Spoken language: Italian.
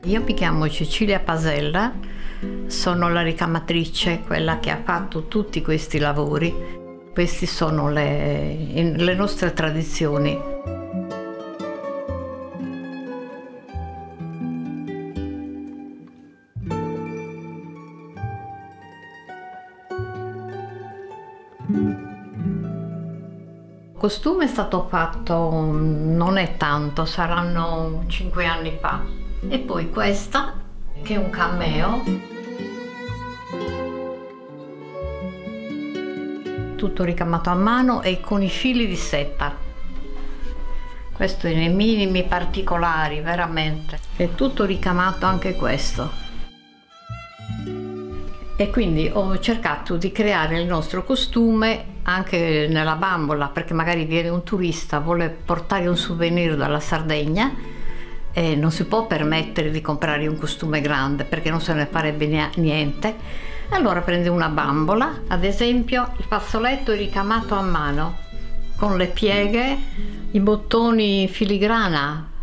Io mi chiamo Cecilia Pasella, sono la ricamatrice, quella che ha fatto tutti questi lavori. Queste sono le nostre tradizioni. Il costume è stato fatto non è tanto, saranno 5 anni fa. E poi questa, che è un cameo, tutto ricamato a mano e con i fili di seta. Questo è nei minimi particolari, veramente. È tutto ricamato anche questo. E quindi ho cercato di creare il nostro costume anche nella bambola, perché magari viene un turista, vuole portare un souvenir dalla Sardegna e non si può permettere di comprare un costume grande perché non se ne farebbe niente. Allora prende una bambola, ad esempio il fazzoletto è ricamato a mano con le pieghe, i bottoni in filigrana